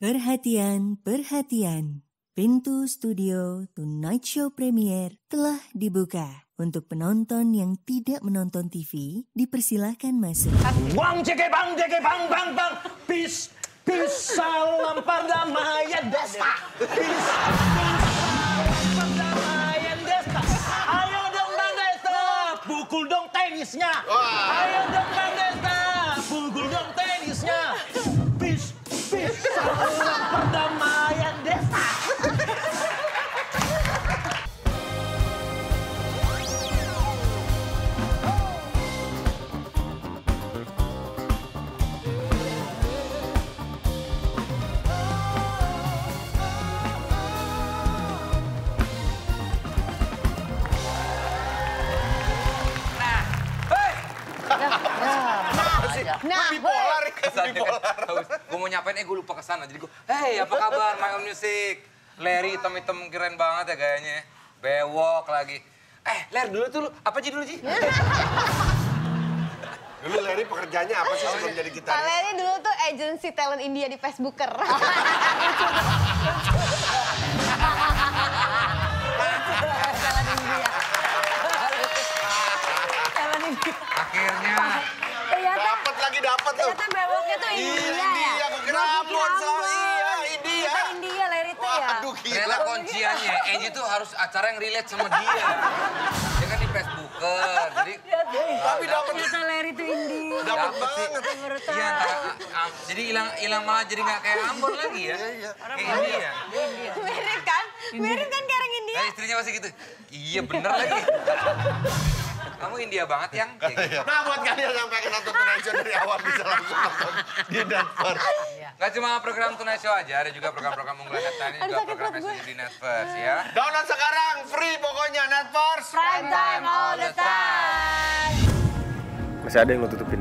Perhatian, perhatian. Pintu studio Tonight Show Premier telah dibuka. Untuk penonton yang tidak menonton TV, dipersilahkan masuk. Wang ceke bang bang. Peace, peace, salam perdamaian desa. Peace, salam perdamaian desa. Ayo dong Bang Desta, pukul dong tenisnya. Ayo dong Bang Desta, pukul dong tenisnya. Peace, peace, salam perdamaian desa. Nah, bipolar kan, bipolar. Gue mau nyapain, gue lupa kesana. Jadi gue, hey apa kabar, My Own Music. Larry hitam-hitam keren banget ya gayanya. Bewok lagi. Ler dulu tuh, apa aja dulu Ji? Dulu Larry pekerjaannya apa sih sebelum jadi gitaris? Pak Larry dulu tuh agensi talent India di Facebooker. Akhirnya. Dapat tuh. Ternyata bewoknya tuh India ya? Aku kira Ambon sama India. Kita India Larry tuh ya? Aduh gila. Ternyata kunciannya, Angie tuh harus acara yang relate sama dia. Dia kan di Facebooker, jadi... Tapi dapat. Ternyata Larry tuh India. Dapat banget. Iya, jadi hilang malah jadi nggak kayak Ambon lagi ya. Kayak India. Mirip kan? Mirip kan kayak orang India? Nah istrinya masih gitu, iya bener lagi. Kamu India banget yang kayak gitu. Nah buat kalian yang pengen nonton Tonight Show dari awal bisa langsung nonton di Netflix. Gak cuma program Tonight Show aja, ada juga program-program unggulan lainnya, juga program eksklusif di Netflix ya. Download sekarang, free pokoknya Netflix. Prime time all the time. Masih ada yang lo tutupin?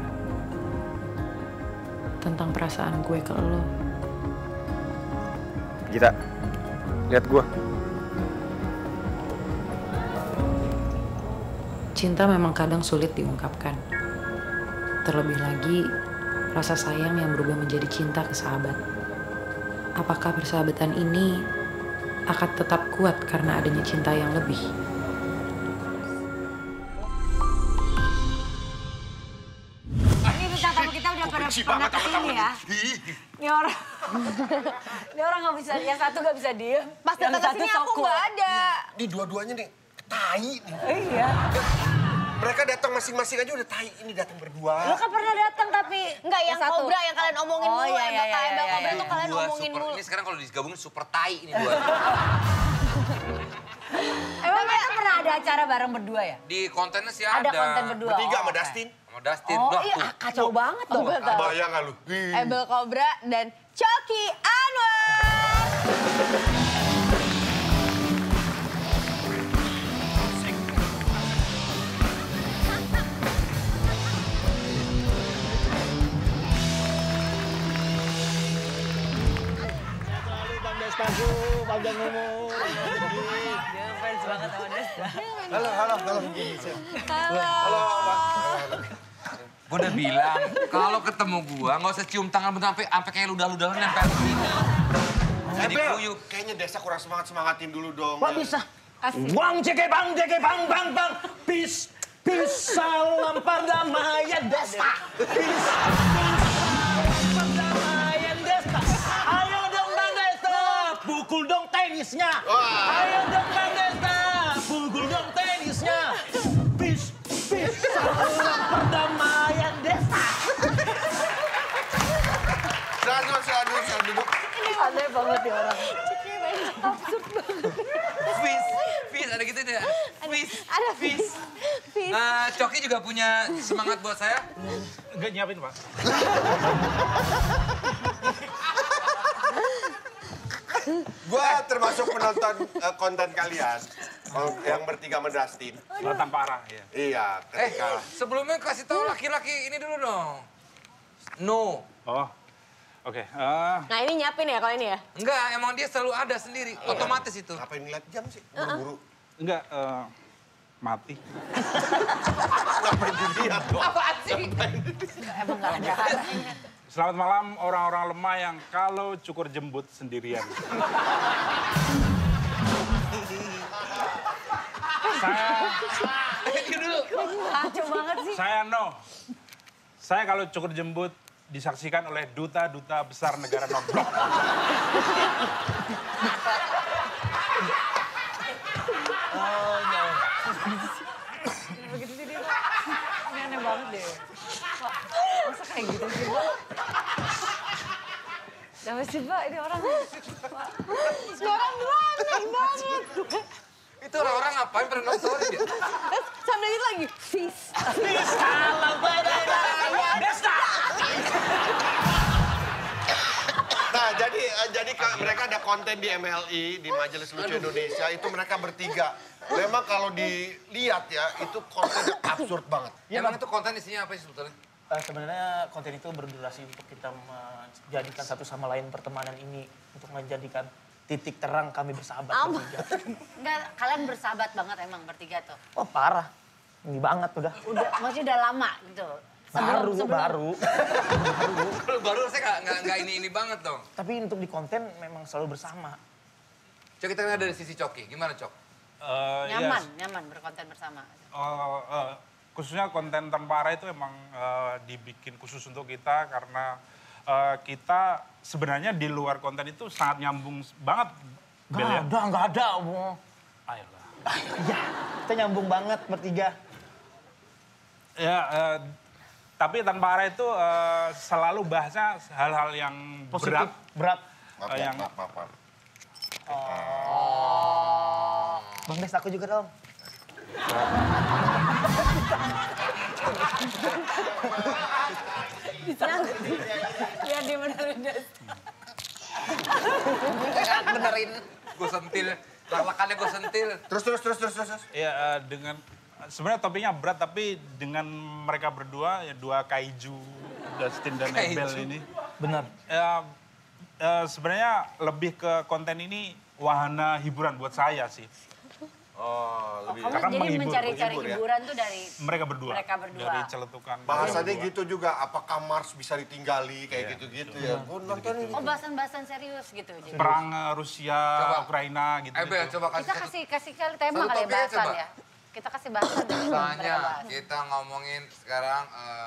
Tentang perasaan gue ke lo. Gita, lihat gue. Cinta memang kadang sulit diungkapkan. Terlebih lagi, rasa sayang yang berubah menjadi cinta ke sahabat. Apakah persahabatan ini akan tetap kuat karena adanya cinta yang lebih? Ini bintang tamu kita udah pada kesini ya. Ini orang nggak bisa, yang satu nggak bisa diem. Pas datang kesini aku nggak ada. Ini dua-duanya nih, tai nih. Iya. Mereka datang masing-masing aja udah tai, ini datang berdua. Lu kan pernah datang tapi nggak yang Cobra yang kalian omongin mulu. iya, Yang Embel Cobra tuh kalian Dua omongin super, mulu. ini sekarang kalau digabungin super tai ini dua. Emang mereka pernah ada acara bareng berdua ya? Di kontennya sih ada. Ada konten berdua. Bertiga sama oke. Dustin. Sama Dustin. Oh Wah, iya, tuh. kacau banget dong. Bayang nggak lu? Embel Cobra dan Coki Anwar. Panjang umur. Dia fans banget sama Desta. Halo. Gue udah bilang, kalau ketemu gua nggak usah cium tangan bentar sampai kayak ludah-ludahan nempel di sini. Jadi kuyup. Kayaknya Desa kurang semangatin dulu dong. Kok bisa? Wang ceke bang bang. Peace, peace, salam perdamaian desa. Peace, salam perdamaian desa. Ayo dong Bang Desta, pukul dong tenisnya. Ayo dong Bang Desta, pukul dong tenisnya. Peace, peace, salam perdamaian desa. Silahkan duduk. Ini aneh banget ya orang. Absurd banget. Fis, ada gitu deh. Ada Fis. Coki juga punya semangat buat saya. Enggak nyiapin, Pak. Gua termasuk penonton konten kalian. Yang bertiga sama Dustin. Batang parah, ya. Iya, ketika... Sebelumnya kasih tahu laki-laki ini dulu dong. No. Oh, oke. Nah ini nyiapin ya kalau ini ya? Enggak, emang dia selalu ada sendiri. Otomatis itu. Ngapain ngeliat jam sih? Buru-buru. Enggak, mati. Ngapain dilihat dong? Apaan sih? Emang nggak ada. Selamat malam orang-orang lemah yang kalau cukur jembut sendirian. Saya no. Saya kalau cukur jembut disaksikan oleh duta-duta besar negara non-blok. Oh, no. Begitu sih dia, Pak. Ini aneh banget deh. Pak, masa kayak gitu sih, Pak? Kenapa sih, Pak? Ini orang... Sekarang dua aneh banget. Itu orang-orang ngapain pernah nontonin dia? Terus sambil gitu lagi, fish. Salam Padamaya Desta. Nah, jadi mereka ada konten di MLI, di Majelis Lucu Indonesia, itu mereka bertiga. Memang kalau dilihat ya, itu konten yang absurd banget. Emang itu konten isinya apa sih sebetulnya? Sebenarnya konten itu berdurasi untuk kita menjadikan satu sama lain pertemanan ini. Untuk menjadikan titik terang kami bersahabat bertiga. Enggak, kalian bersahabat banget emang bertiga tuh. Oh parah, ini banget udah. Maksudnya udah lama gitu. Baru. Baru saya nggak ini banget dong. Tapi untuk di konten memang selalu bersama. Cok, kita lihat dari sisi Coki. Gimana, Cok? Nyaman berkonten bersama. Khususnya konten tanpa arah itu emang dibikin khusus untuk kita karena kita sebenarnya di luar konten itu sangat nyambung banget. Nggak ada. Ayolah. Iya, kita nyambung banget bertiga. Ya, tapi tanpa arah itu selalu bahasnya hal-hal yang Positif, berat. Yang Bang Des, aku juga dong. Biar dia benerin Des. Benerin. Gue sentil. Lak-lakannya gue sentil. Terus. ya dengan sebenarnya topiknya berat tapi dengan mereka berdua ya dua kaiju Dustin dan Ebel ini. Benar. Sebenarnya lebih ke konten ini wahana hiburan buat saya sih. Kamu Karena jadi menghibur, mencari-cari menghibur ya. hiburan tuh dari Mereka berdua. Dari berdua. celetukan. Bahasanya gitu juga, apakah Mars bisa ditinggali kayak gitu-gitu ya. Gue nonton ini. Oh, bahasan-bahasan serius gitu. Jadi. Perang Rusia, Coba. Ukraina gitu. Ebel, coba Kita kasih kali tema Satu kali ya, topiknya bahasan coba. ya. Kita kasih bahasan deh. Misalnya kita ngomongin sekarang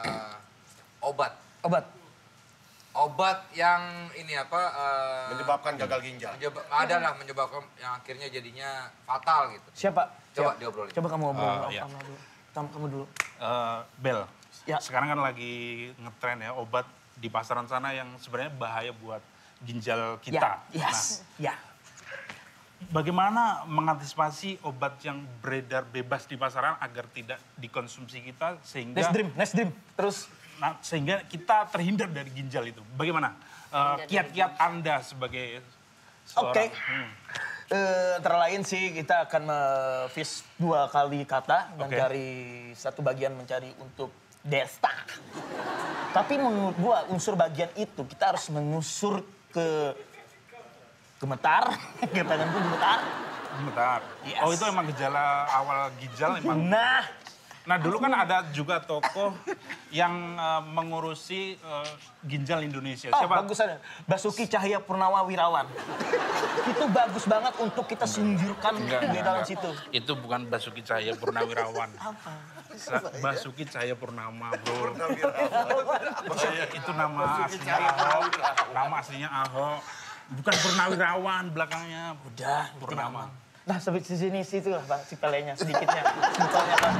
obat. Obat yang ini apa? Menyebabkan gagal ginjal. Menyebabkan yang akhirnya jadinya fatal gitu. Siapa? Coba diobrolin. Coba kamu ngobrol iya. kamu dulu. Bel, Ya. sekarang kan lagi ngetren ya obat di pasaran sana yang sebenarnya bahaya buat ginjal kita. Ya. Bagaimana mengantisipasi obat yang beredar bebas di pasaran agar tidak dikonsumsi kita sehingga Nice dream. Terus sehingga kita terhindar dari ginjal itu. Bagaimana kiat-kiat Anda sebagai seorang? Oke. Antara lain sih kita akan fish 2 kali kata dan Oke. dari satu bagian mencari untuk Desta. Tapi menurut gua unsur bagian itu kita harus mengusur ke gemetar, tanganku gemetar. Bentar. Yes. Oh itu emang gejala awal ginjal emang. Nah dulu kan ada juga tokoh yang mengurusi ginjal Indonesia. Oh, Siapa? bagusan. Basuki Cahaya Purnama Wirawan. Itu bagus banget untuk kita singkirkan di dalam situ. Itu bukan Basuki Cahaya Purnawirawan. Basuki Cahaya Purnama, bro. Itu nama aslinya Ahok. Nama aslinya Ahok. Bukan Purnawirawan belakangnya. Udah, Purnama. Nah, sampai sini situ lah, Bang, si pelenya sedikitnya. Simpelnya kan.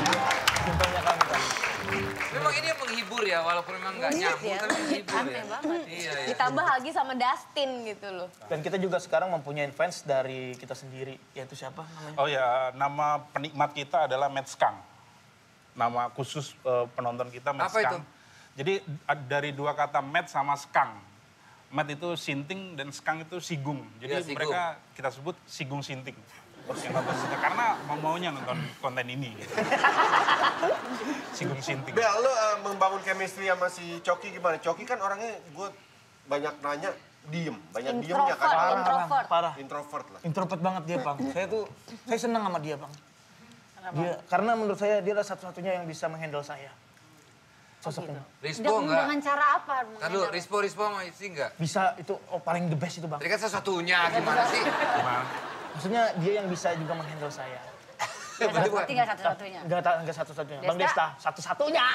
Memang ini yang menghibur ya, walaupun memang nggak nyambung, tapi menghibur ya. Aneh banget. Iya. Ditambah lagi sama Dustin gitu loh. Dan kita juga sekarang mempunyai fans dari kita sendiri, yaitu siapa namanya? Oh ya, nama penikmat kita adalah Matt Skang. Nama khusus penonton kita Matt Apa Skang. itu? Jadi dari dua kata Matt sama Skang. Matt itu sinting dan Skang itu sigung. Jadi Iya, sigung. mereka kita sebut sigung sinting. Yang nonton kita karena maunya nonton konten ini. Gitu. Sigung sinting. Bel, lu membangun chemistry sama si Coki gimana? Coki kan orangnya gue banyak nanya diem, banyak diemnya kan. Introvert. Introvert lah. Introvert banget dia, Bang. Saya senang sama dia, Bang. Karena menurut saya dia adalah satu-satunya yang bisa menghandle saya. Sosoknya. Rispo enggak? Dengan cara apa? Ntar dulu, Rispo sama Isi enggak? Bisa, itu paling the best itu Bang. Tadi kan satu-satunya, gimana sih? Maksudnya dia yang bisa juga menghandle saya. Tinggal satu-satunya. Enggak satu-satunya. Bang Desta, satu-satunya.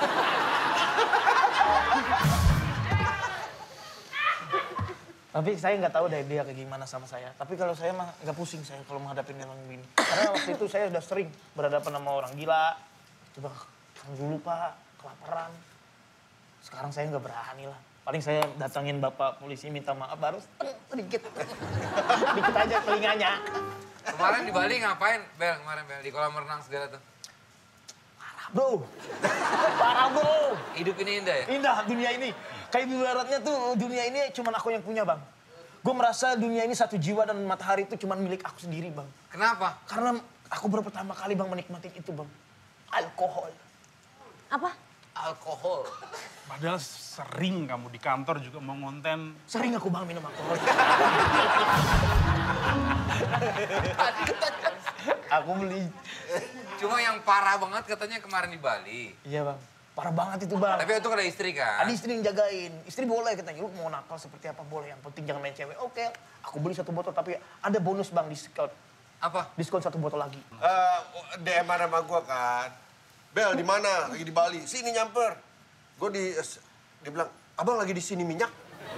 Tapi saya nggak tahu deh dia kayak gimana sama saya. Tapi kalau saya mah nggak pusing saya kalau menghadapi orang begini. Karena waktu itu saya udah sering berhadapan sama orang gila. Coba dulu Pak, kelaparan. Sekarang saya nggak berani lah. Paling saya datangin bapak polisi minta maaf baru sedikit. Dikit aja telinganya. Kemarin di Bali ngapain, Bel? Kemarin Bel, di kolam renang segala tuh. Bro, parah bro. Hidup ini indah ya? Indah dunia ini. Kayak ibaratnya tuh dunia ini cuma aku yang punya Bang. Gue merasa dunia ini satu jiwa dan matahari itu cuma milik aku sendiri Bang. Kenapa? Karena aku baru pertama kali Bang menikmati itu Bang. Alkohol. Apa? Alkohol. Padahal sering kamu di kantor juga mau ngonten. Sering aku Bang minum alkohol. Aku beli. Cuma yang parah banget katanya kemarin di Bali. Iya Bang. Parah banget itu Bang. Tapi itu ada istri kan? Ada istri yang jagain. Istri boleh katanya, lu mau nakal seperti apa boleh. Yang penting jangan main cewek. Oke, aku beli 1 botol tapi ada bonus Bang diskon. Apa? Diskon 1 botol lagi. DM sama gue kan. Bel di mana? Lagi di Bali. Sini nyamper. Gue dia bilang, abang lagi di sini minyak.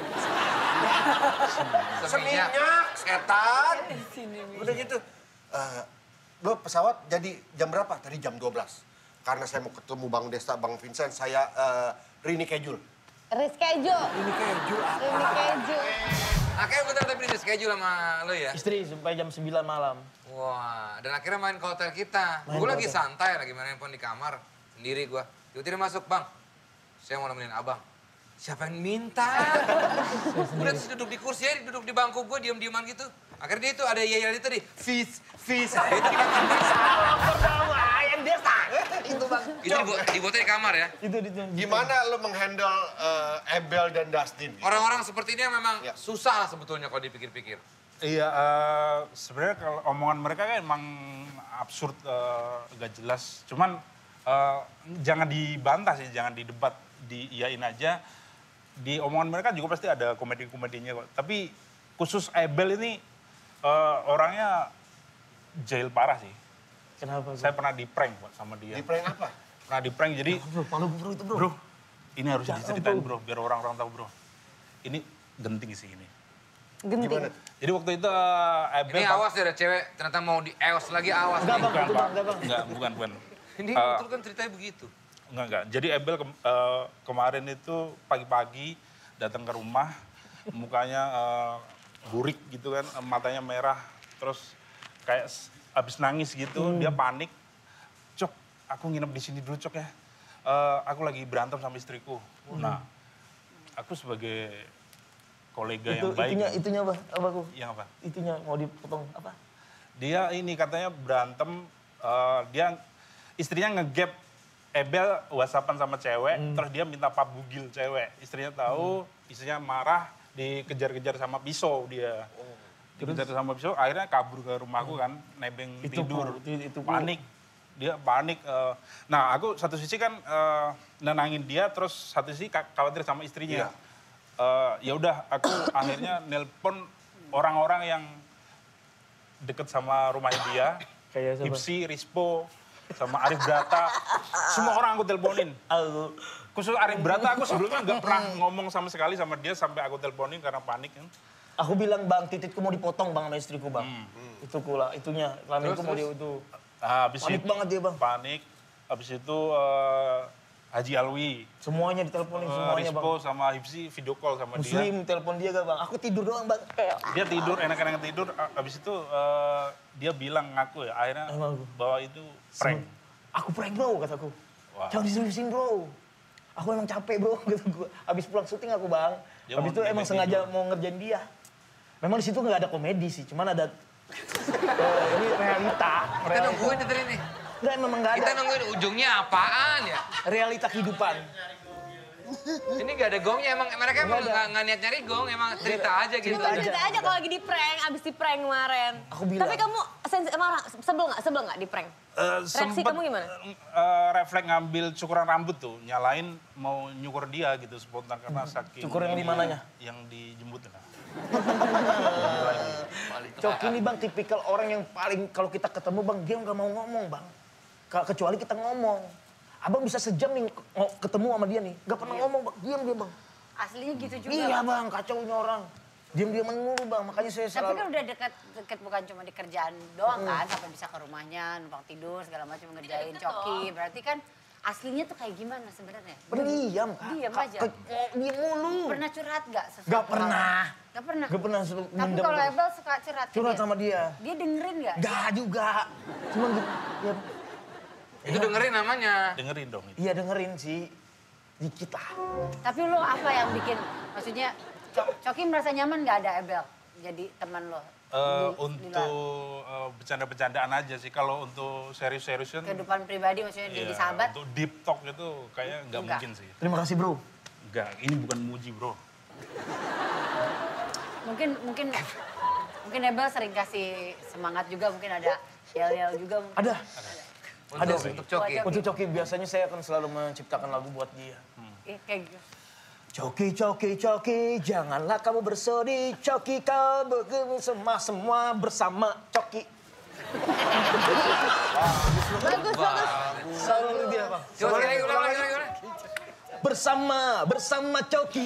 Seminyak. Setan. Udah gitu. Lo pesawat jadi jam berapa? Tadi jam 12. Karena saya mau ketemu Bang Desta, Bang Vincent, saya reschedule. Reschedule. Reschedule apa? Reschedule. Akhirnya bentar tapi reschedule sama lo ya? Istri sampai jam 9 malam. Wah, dan akhirnya main ke hotel kita. Main Gue ke lagi hotel. santai, lagi main handphone di kamar. Sendiri gue. Tiba-tiba masuk, Bang. Saya mau nemenin abang. Siapa yang minta? Udah terus duduk di kursi aja, duduk di bangku gue, diem-dieman gitu. Akhirnya dia itu ada yel-yel itu tadi. Fish. Itu di kamar. Perdamaian Desta. Itu Bang. Itu dibuatnya di kamar ya. Itu. Gimana lo menghandle Ebel dan Dustin? Orang-orang seperti ini memang Ya. susah lah sebetulnya kalau dipikir-pikir. Iya, sebenarnya kalau omongan mereka kan emang absurd, gak jelas. Cuman jangan dibantah sih, jangan didebat, diiyain aja. Di omongan mereka juga pasti ada komedi-komedinya kok. Tapi khusus Ebel ini orangnya jahil parah sih. Kenapa? Saya pernah di-prank Pak, sama dia. Di prank apa? Pernah di-prank, jadi Malu bro itu bro. bro, ini harus diceritain bro, biar orang-orang tahu bro. Ini genting sih ini. Genting. Jadi waktu itu Ebel... Ini awas ya ada cewek, ternyata mau di-eos lagi, awas. Enggak nih. Bang, itu Bang, enggak Bang. Enggak, bukan. Ini betul kan ceritanya begitu. Enggak. Jadi Ebel kemarin itu pagi-pagi datang ke rumah, mukanya burik gitu kan, matanya merah, terus kayak abis nangis gitu, dia panik. Cok, aku nginep di sini dulu Cok ya. Aku lagi berantem sama istriku. Nah, aku sebagai kolega yang baik. Itunya apa? Apa Yang apa? Itunya mau dipotong apa? Dia ini katanya berantem, dia istrinya ngegap Ebel whatsappan sama cewek, terus dia minta Pak Bugil cewek. Istrinya tahu, istrinya marah, dikejar-kejar sama pisau dia. Dikejar sama pisau, akhirnya kabur ke rumahku kan, nebeng tidur. Itu panik, dia panik. Nah aku satu sisi kan nenangin dia, terus satu sisi khawatir sama istrinya. Ya udah, aku akhirnya nelpon orang-orang yang deket sama rumahnya dia. Kayak siapa? Ipsi, Rispo, sama Arif Brata. Semua orang aku teleponin. Khusus Arif Brata, aku sebelumnya nggak pernah ngomong sama sekali sama dia sampai aku teleponin karena panik kan. Aku bilang Bang, titikku mau dipotong Bang sama istriku Bang. Itu kula, itunya. Kelaminku mau dia itu. Habis Panik itu, banget dia Bang. Panik. Habis itu Haji Alwi, Semuanya diteleponin semuanya Rispo Bang. sama Hipsi video call sama dia. Muslim telepon dia gak Bang? Aku tidur doang Bang. Dia tidur, enak-enak tidur. Habis itu dia bilang ngaku ya, akhirnya bahwa itu prank. Aku prank bro, kataku. Wah. Jangan diseriusin bro. Aku emang capek bro, gitu gue. Habis pulang syuting aku Bang. Dia Habis mau itu emang ngebet sengaja tidur. mau ngerjain dia. Memang di situ nggak ada komedi sih, cuman ada ini realita. Kita nungguin dari ini. Enggak, memang nggak ada. Kita nungguin ujungnya apaan ya? Realita kehidupan. Ini nggak ada gongnya, emang mereka emang nggak niat nyari gong, emang cerita aja gitu. Cerita aja kalau lagi di prank, abis di prank kemarin. Aku bilang. Tapi kamu sebel nggak di prank? Reaksi kamu gimana? Refleks ngambil cukuran rambut tuh, nyalain mau nyukur dia gitu spontan karena saking... Cukur yang di mananya? Yang dijembut lah. Coki ini bang tipikal orang yang paling kalau kita ketemu bang dia nggak mau ngomong bang. Kecuali kita ngomong. Abang bisa sejam nih ketemu sama dia nih, nggak pernah ngomong bang, diam dia bang. Aslinya gitu juga. Iya bang, kacau ini orang. Diam-diaman mulu bang, makanya saya selalu... Tapi kan udah deket bukan cuma di kerjaan doang kan, sampai bisa ke rumahnya, numpang tidur, segala macam ngerjain Coki. Berarti kan aslinya tuh kayak gimana sebenarnya? Pendiam kak. Diam aja. Diam mulu. Pernah curhat gak? Gak pernah. Gak pernah? Gak pernah. Tapi kalau Ebel suka curhat ke curhat dia? sama dia. Dia dengerin gak? Gak juga. Cuma gitu. Ya. Itu dengerin namanya. Dengerin dong. Iya dengerin sih. Dikit lah. Tapi lo apa yang bikin, maksudnya Coki merasa nyaman gak ada Ebel jadi teman lo? Untuk bercanda-bercandaan aja sih. Kalau untuk serius-seriusan... Kehidupan pribadi maksudnya jadi sahabat? Untuk deep talk itu kayaknya nggak mungkin sih. Terima kasih bro. Enggak, ini bukan muji bro. Mungkin Ebel sering kasih semangat juga, mungkin ada yel-yel juga. Ada. Ada Untuk Coki. Untuk Coki biasanya saya akan selalu menciptakan lagu buat dia. Kayak gitu. Coki, Coki, Coki, janganlah kamu bersedih. Coki, kau semua bersama Coki. Bagus. Selalu dia bang. Coba sekali lagi, ulang. Bersama Coki.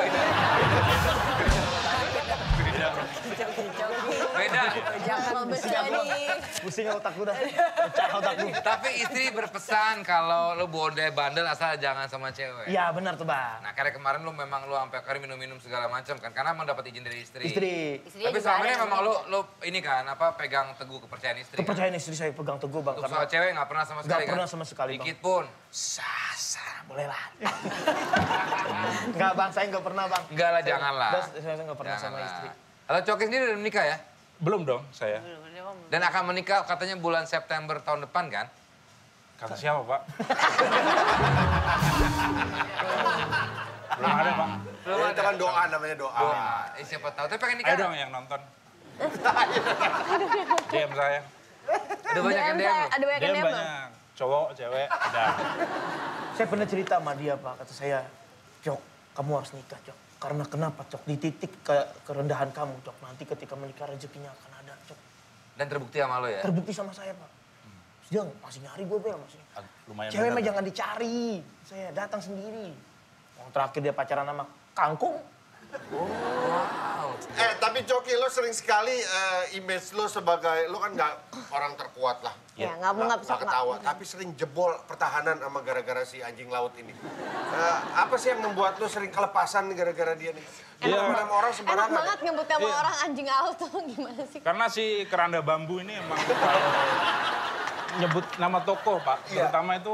Beda. Jangan bersedih. Pusing otak gue dah. Pecah otak gue. Tapi istri berpesan kalau lo bondai bandel asal jangan sama cewek. Iya benar tuh bang. Nah karena kemarin lo memang lo sampai akhirnya minum-minum segala macam kan. Karena emang dapat izin dari istri. Istri. Tapi selama ini memang lo ini kan apa pegang teguh kepercayaan istri. Kepercayaan istri saya pegang teguh bang. Untuk soal cewek nggak pernah sama sekali kan? Nggak pernah sama sekali bang. Dikit pun. Sasa, boleh lah. Nggak bang, saya nggak pernah bang. Enggak lah, janganlah. Saya nggak pernah sama istri. Kalau Coki sendiri udah menikah ya? Belum dong saya. Dan akan menikah katanya bulan September tahun depan kan? Kata siapa pak? Belum ada pak. Belum ada. Itu kan doa namanya doa. Siapa tahu. Tapi pengen nikah. Ayo dong yang nonton. DM saya. Ada banyak yang DM. Ada banyak yang DM DM. banyak. Cowok, cewek, ada. Saya pernah cerita sama dia pak, kata saya, Cok, kamu harus nikah Cok. Karena kenapa Cok? Di titik kerendahan kamu Cok. Nanti ketika menikah rezekinya akan ada Cok. Dan terbukti sama lo ya? Terbukti sama saya pak. Dia masih nyari gue Bel, masih. Lumayan Cewek mah bener. jangan dicari. Saya datang sendiri. Yang terakhir dia pacaran sama kangkung. Wow. Tapi Coki, lo sering sekali image lo sebagai, lo kan nggak orang terkuat lah. Ya, nggak bisa ketawa. Tapi sering jebol pertahanan sama gara-gara si anjing laut ini. Apa sih yang membuat lo sering kelepasan gara-gara dia nih? Enak orang sembarangan. Enak banget nyebut nama orang anjing laut tuh gimana sih? Karena si keranda bambu ini emang kalau nyebut nama tokoh pak. Terutama itu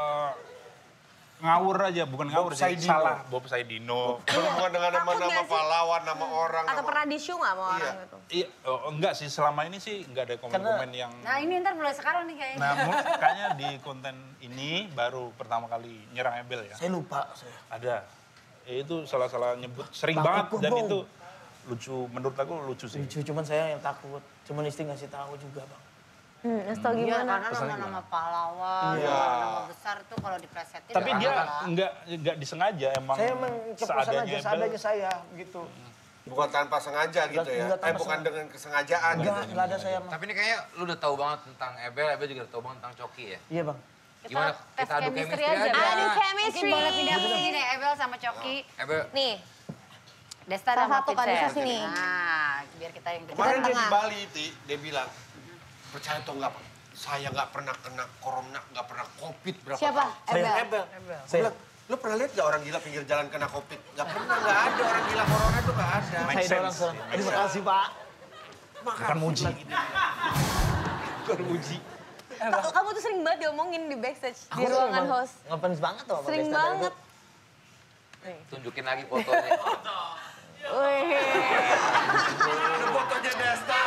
ngawur aja, bukan ngawur sih. Salah, Bob Saidino. Bukan dengan nama-nama pahlawan, nama orang. Atau pernah di-show nggak sama orang gitu? Iya, enggak sih, selama ini sih enggak ada komen-komen yang... Nah ini ntar mulai sekarang nih kayaknya. Nah, kayaknya di konten ini baru pertama kali nyerang Ebel ya. Saya lupa saya. Ada. Itu salah-salah nyebut, sering Takut banget dan gua, itu lucu, menurut aku lucu sih. Lucu, cuman saya yang takut. Cuman istri ngasih tahu juga bang. Ngasih tau gimana? Karena nama-nama pahlawan, nama besar tuh kalau dipresetin. Tapi dia enggak disengaja emang. Saya emang kepuasan aja, seadanya saya gitu. Bukan tanpa sengaja gitu ya? Bukan dengan kesengajaan gitu. Enggak ada saya mah. Tapi ini kayaknya lu udah tahu banget tentang Ebel juga udah tahu banget tentang Coki ya? Iya bang. Gimana? Kita adu chemistry aja. Adu chemistry. Mungkin boleh pindah ke sini deh, Ebel sama Coki. Ebel. Nih. Desta sama satu kan bisa sini. Nah, biar kita yang Kemarin dia di Bali, dia bilang, percaya atau enggak, saya nggak pernah kena corona, nggak pernah covid berapa Siapa? tahun. Ebel. Saya bilang, lo pernah lihat nggak orang gila pinggir jalan kena covid? Nggak pernah, nggak ada orang gila corona tuh nggak ada. Make sense. Terima kasih pak. Bukan muji. Bukan muji. Kamu tuh sering banget diomongin di backstage, di Aku ruangan emang host. ngefans banget tuh sama Sering Desta dari banget. Tunjukin lagi fotonya. Wih. Ada fotonya Desta.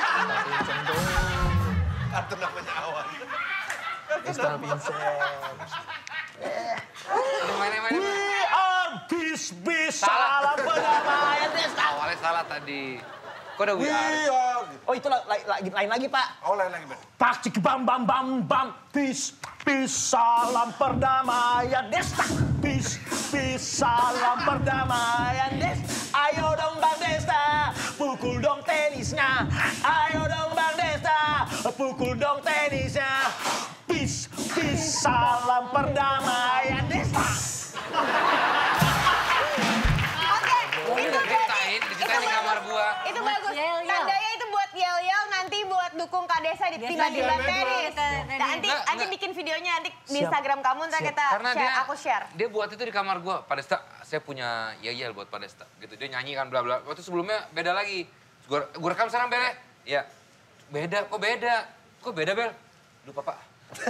Atau namanya Awan. Desta Vincent. Main. Kok ada we are? Iya. Oh itu lain lagi Pak. Oh lain lagi, Ben. Tak cik bam bam bam bam. Peace, peace, salam perdamaian Desta. Peace, peace, salam perdamaian Desta. Ayo dong Bang Desta, pukul dong tenisnya. Ayo dong Bang Desta, pukul dong tenisnya. Peace, peace, salam perdamaian Desta. Diceritain di kamar gua. Itu bagus. Tandanya itu buat yel-yel nanti buat dukung Kak Desa di tiba-tiba tenis. Nanti bikin videonya nanti di Instagram kamu ntar kita aku share. Dia buat itu di kamar gua. Pak Desta, saya punya yel buat Pak Desta. Gitu dia nyanyi kan bla bla. Waktu sebelumnya beda lagi. Gua rekam sekarang Bel. Ya. Beda, kok beda? Kok beda Bel? Lupa Pak.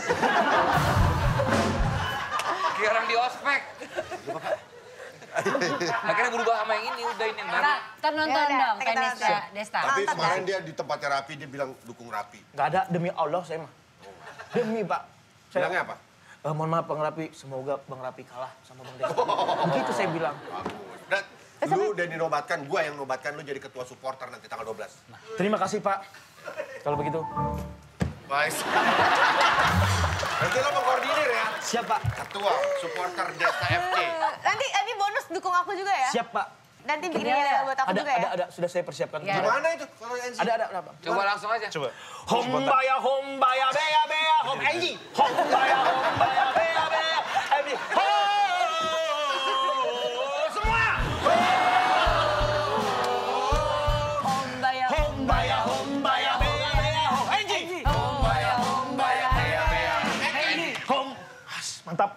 Kayak orang di ospek. Lupa Pak. Akhirnya berubah sama yang ini, udah ini yang baru. Kita nonton dong tenis Desta. Tapi kemarin dia di tempatnya Rapi, dia bilang dukung Rapi. Gak ada, demi Allah saya mah. Demi Pak. Bilangnya apa? Mohon maaf Bang Rapi, semoga Bang Rapi kalah sama Bang Desta. Begitu saya bilang. Bagus. Dan lu udah dinobatkan, gua yang nobatkan lu jadi ketua supporter nanti tanggal 12. Nah, terima kasih Pak. Kalau begitu. Baik. Nanti lo mengkoordinir ya. Siap Pak. Ketua supporter Desta FC. Nanti bonus dukung aku juga ya. Siap Pak. Nanti bikin yel buat aku juga ya. Ada, sudah saya persiapkan. Gimana itu kalau NC? Ada Pak. Coba langsung aja. Coba. Hombaya, bea, bea, hom Angie. Hombaya, bea, bea, Angie. Ho! Semua! Hombaya, bea, bea, hom Angie. Hombaya, bea, bea, Angie. Hom. Mantap.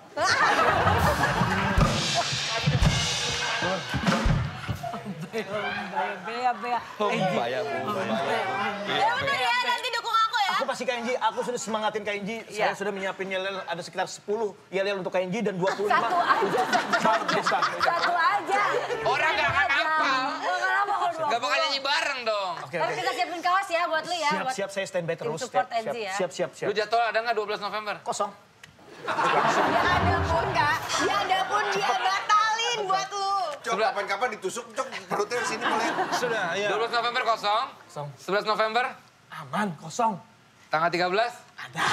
Bea. Ya bener ya, nanti dukung aku ya. Aku pasti KNJ, aku sudah semangatin KNJ. Saya sudah menyiapin yel-yel, ada sekitar 10 yel-yel untuk KNJ dan 25. Satu aja. Bang Desta. Satu aja. Orang gak akan hafal. Gak bakal nyanyi bareng dong. Oke. Tapi kita siapin kaos ya buat lu ya. Siap, saya standby terus. support NZ ya. Siap. Lu jadwal ada nggak 12 November? Kosong. Ya ada pun Kak, ya ada pun dia batalin buat lu. Cok, kapan-kapan ditusuk, Cok, perutnya di sini boleh. Sudah, ya. 12 November kosong. 11 November? Aman, kosong. Tanggal 13? Ada.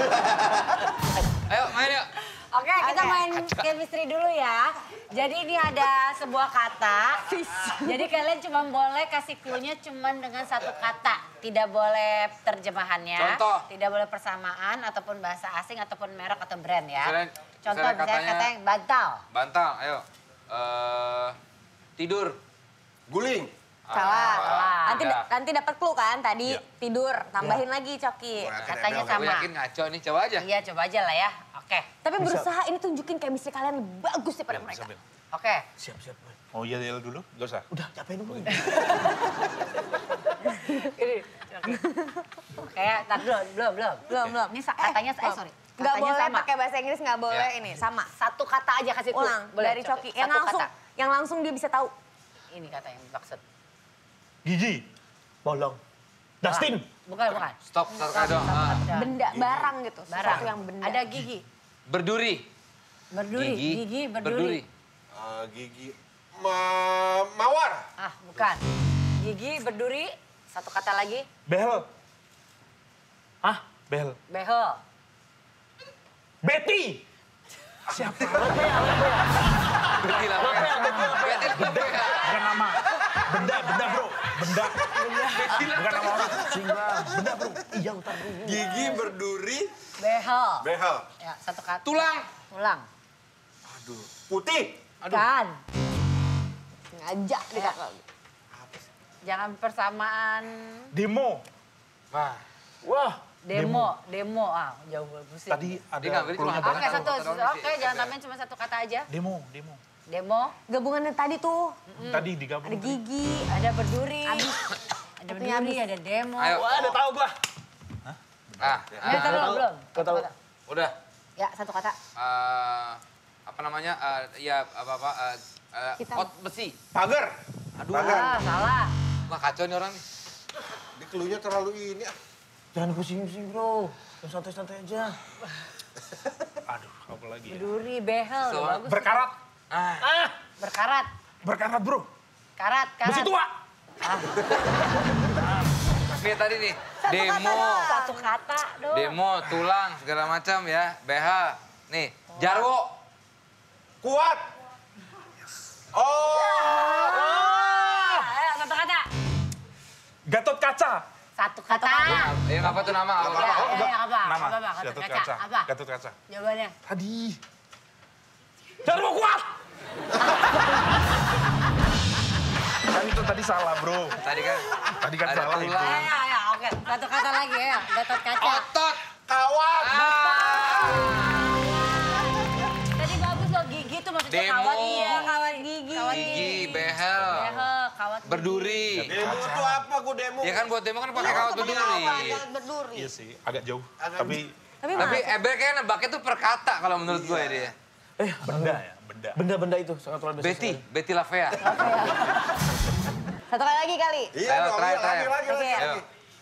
Ayo, main yuk. Oke, kita main chemistry dulu ya. Jadi ini ada sebuah kata. Jadi kalian cuma boleh kasih clue-nya cuma dengan satu kata. Tidak boleh terjemahannya. Contoh. Tidak boleh persamaan ataupun bahasa asing ataupun merek atau brand ya. Contoh misalnya misalnya kata yang bantal. Bantal, ayo. Tidur. Guling. Salah. Nanti dapat clue kan tadi tidur, tambahin lagi Coki. Katanya Gue sama. yakin ngaco nih, coba aja. Iya, coba aja lah ya. Oke. Tapi berusaha ini tunjukin chemistry kalian bagus daripada mereka. Oke. Siap. Mau yel-yel dulu? Gak usah. Udah, capain dulu. Kayak belum. Ini katanya sorry. Nggak Katanya boleh sama. pakai bahasa Inggris, nggak boleh ini, sama. Satu kata aja kasih clue. Ulang, Boleh, dari Coki. Yang Satu langsung, kata. yang langsung dia bisa tahu. Ini kata yang dimaksud. Gigi. Bolong. Dustin. Bukan. Stop, satu kali dong. Benda, barang gitu. Barang. Sesuatu yang benda. Ada gigi. Berduri. Gigi, berduri. Gigi. Mawar. Ah, bukan. Gigi, berduri. Satu kata lagi. Behel. Ah, behel. Behel. Betty. Siapa? Berarti lah. Bukan nama. Benda bro. Benda. Bukan nama orang. Singgah. Benda bro. Iya, utar bro. Gigi berduri. Behel. Ya, satu kata. Tulang. Aduh. Putih. Kan. Ngajak di kakak. Jangan persamaan. Demo. Wah. Demo. Ah, jauh bagus sih. Tadi ada clue-nya Oke, Oke, jangan tambahin cuma satu kata aja. Demo. Gabungannya tadi tuh. Tadi digabung. Ada gigi. Ada berduri. Habis. Ada berduri, ada demo. Ayo. Wah, ada tahu gua. Belum. Gak tahu. Udah. Ya, satu kata. Apa namanya? Pot besi. Pagar. Aduh. Salah. Wah, kacau nih orang nih. Di clue-nya terlalu ini. Jangan pusing-pusing bro. Santai-santai aja. Aduh, apa lagi ya? Berduri, behel. Bagus. Berkarat. Berkarat. Berkarat bro. Karat. Besi tua. Nih tadi nih, demo. Satu kata dong. Demo, tulang, segala macam ya. BH. Nih, Jarwo. Kuat. Ayo, satu kata. Gatot kaca. Satu kata. Yang apa tuh nama? Apa? Apa? Nama. Apa? Gatot kaca. Apa? Gatot kaca. Jawabannya. Tadi. Jarwo kuat. Kan itu tadi salah, bro. Tadi kan Tadi kan salah itu. Ayo, oke. Satu kata lagi ya. Gatot kaca. Otot. Kawat. Tadi bagus loh, gigi tuh maksudnya Demo. kawat. Iya, kawat gigi. Kawat Gigi, behel. Behel, kawat gigi. Berduri. Demo tuh apa gue demo? Ya kan buat demo kan pakai kawat berduri. Berduri. Iya sih, agak jauh. Tapi Tapi Eber kayaknya nebaknya tuh per kata kalau menurut gue ya dia. benda ya, benda. Benda-benda itu sangat luar biasa. Betty Lavea. Satu kali lagi kali. Iya Ayo, dong, terakhir. lagi. Ayo.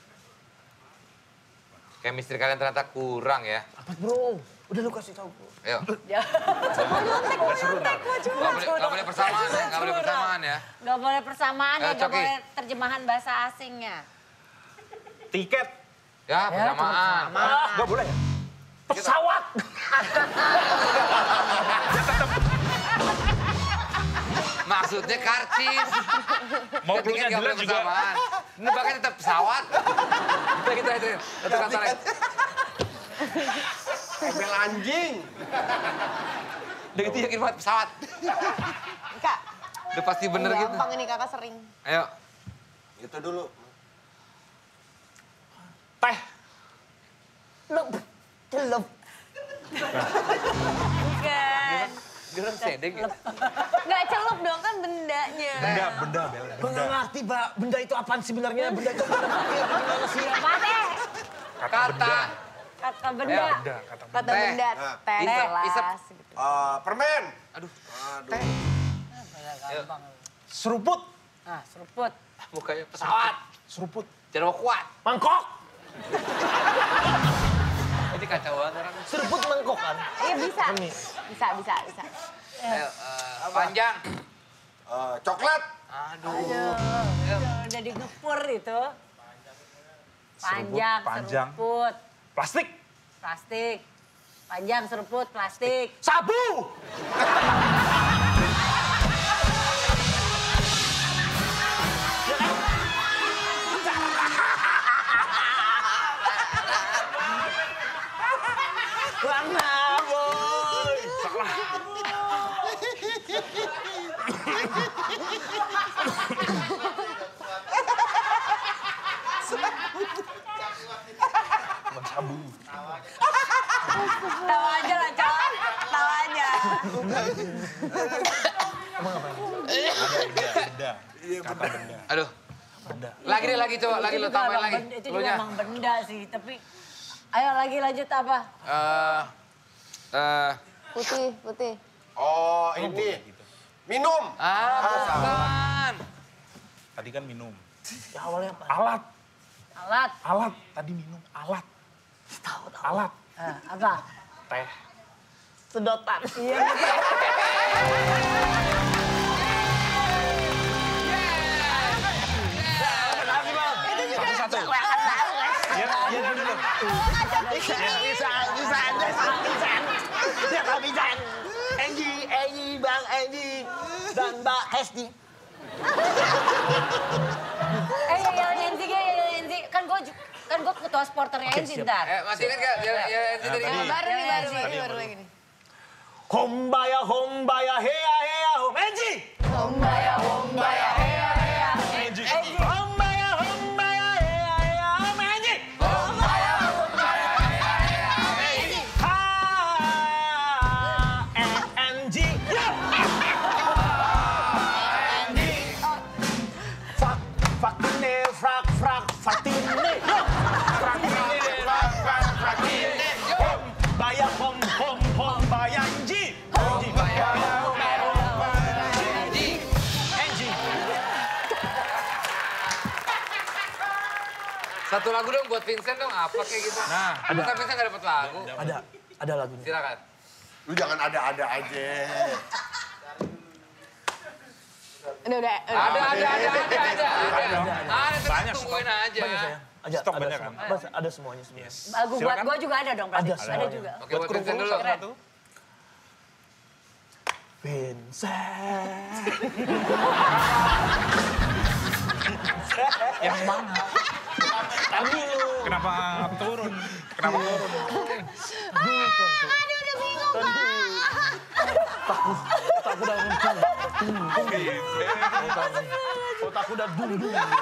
Chemistry kalian ternyata kurang ya. Apa bro? Udah lu kasih tahu. Ayo. Cuma Nggak boleh persamaan ya, nggak boleh persamaan ya. Gak boleh persamaan ya, Ayo, gak Coki. boleh terjemahan bahasa asingnya. Tiket. Ya, persamaan. Nggak boleh ya? Pesawat. Maksudnya karcis. Mau Ketika clue-nya nggak boleh jelas juga. persamaan. Nebaknya tetap pesawat. Kita itu. Satu kata lagi. Embel anjing. Udah gitu yakin banget pesawat. Kak. Udah pasti bener gitu. Gampang ini kakak sering. Ayo. Itu dulu. Teh. Celup. Bukan. Dia orang sedeng gitu. Nggak celup dong, kan bendanya. Benda, Bel. Gue nggak ngerti, Pak. Benda itu apaan sebenarnya? Benda itu gimana sih? Apa teh? Kata. Kata benda. Kata Teh. benda, teh, Isep, isep. gelas. Gitu. Permen. Aduh. Seruput. Nah, seruput. Mukanya pesawat. Seruput. Jarwo kuat. Mangkok. Ini kacau banget orang. Seruput mangkok kan? Iya bisa. Bisa. Ayo, panjang. Coklat. Aduh. Udah digepur itu. Panjang, panjang. seruput. Plastik. Plastik. Panjang, seruput, plastik. Sabu. Warna, boy. Sabu. Tahu aja lah, Cok. Tahu aja. Benda. Kata benda. Aduh. Benda. Lagi coba, lagi lo tambahin lagi. Itu juga emang benda sih, tapi... Ayo lagi lanjut apa? Putih. Oh, ini. Minum. Bukan. Tadi kan minum. Ya awalnya apa? Alat. Alat. Alat. Tadi minum. Alat. Tahu. Alat. Apa? Teh. Sedotan. Iya. Satu-satu. Iya dulu. Bisa. Siapa bisa? Enji, Bang Enji. Dan Mbak Hesti. Ya Enzi. Kan gue ketua sporternya Enzi ntar. Masih ingat gak? Ya, tadi. Baru lagi nih. Hombaya, hea, hom. Enji! Hombaya, hea, hea. Enji. Hombaya, hea, hom. Enji! Enji. Fakine, fatine. Baya, hom, baya, Enji. Enji. Satu lagu dong buat Vincent dong, apa kayak gitu. Nah, Masa Vincent gak dapet lagu? Ada lagunya. Silakan. Lu jangan ada-ada aja. Udah. Ada, tungguin aja. Stok banyak kan? Ada semuanya. Lagu buat gue juga ada dong berarti. Ada juga. Oke, buat Vincent dulu. Vincent. Yang mana? Tadi lu. Kenapa turun? Kenapa turun? Aduh, udah bingung, Pak. Otak udah kenceng. Otak udah dung.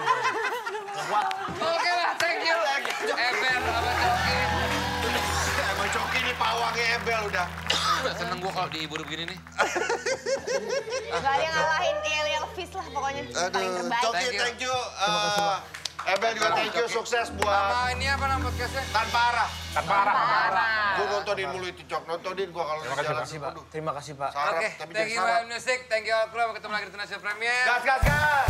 Oke lah, thank you. Ebel sama Coki. Emang Coki nih pawangnya Ebel udah. Seneng gue kalau dihibur begini nih. Gak ada yang ngalahin Yel Fis lah pokoknya. Paling terbaik. Coki, thank you. Ebel juga thank you, sukses buat... Nama ini apa nama podcastnya? Tanpa Arah. Tanpa arah. Gue nontonin mulu itu, Cok. Nontonin gue kalau Terima kasih, jalan. Pak. Aduh, Terima kasih, Pak. sarap, Oke, tapi thank jadi you sarap. Music, thank you all club. Ketemu lagi di National Premier. Gas!